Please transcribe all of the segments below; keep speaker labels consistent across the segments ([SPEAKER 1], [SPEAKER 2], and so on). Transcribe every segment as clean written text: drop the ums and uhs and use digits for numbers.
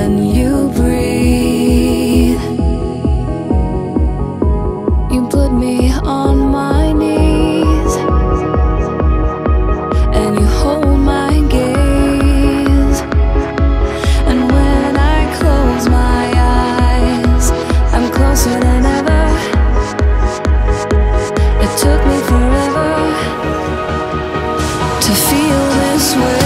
[SPEAKER 1] When you breathe, you put me on my knees, and you hold my gaze. And when I close my eyes, I'm closer than ever. It took me forever to feel this way.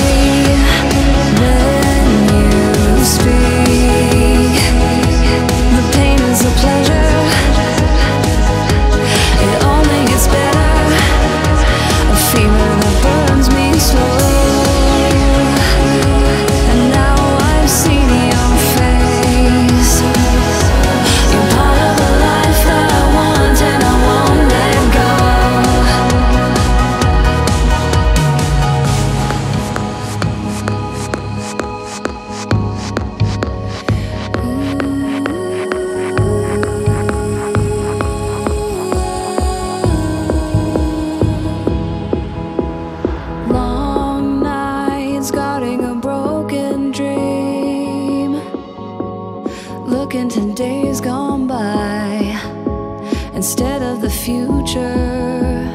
[SPEAKER 1] Look into days gone by instead of the future.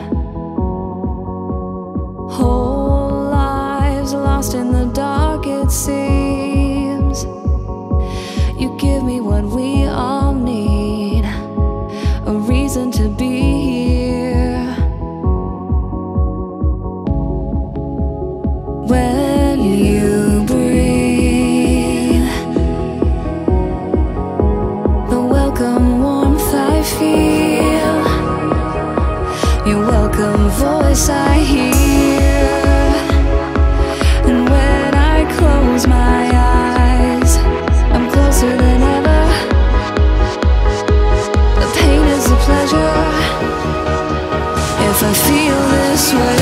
[SPEAKER 1] Whole lives lost in the dark, it seems. You give me what we all need, a reason to be here. When you breathe, the welcome warmth I feel, your welcome voice I hear. And when I close my eyes, I'm closer than ever. The pain is a pleasure if I feel this way.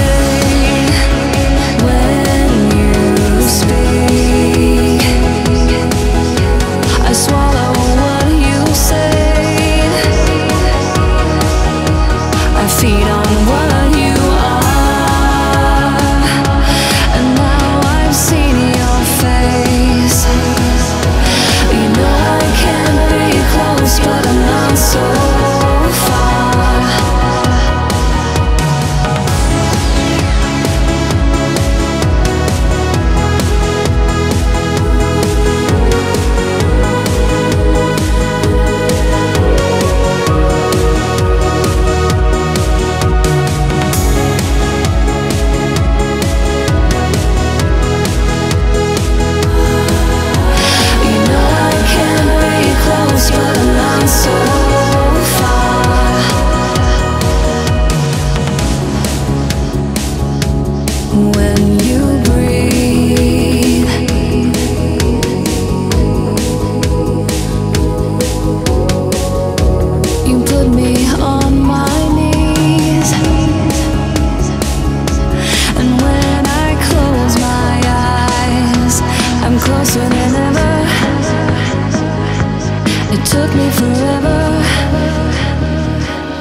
[SPEAKER 1] When you speak, I swallow what you say. I feed on what you are, and now I've seen your face. You know I can't be close, but I'm not so far. When you breathe, you put me on my knees, and when I close my eyes, I'm closer than ever. It took me forever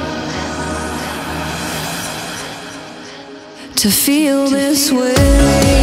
[SPEAKER 1] to feel this way.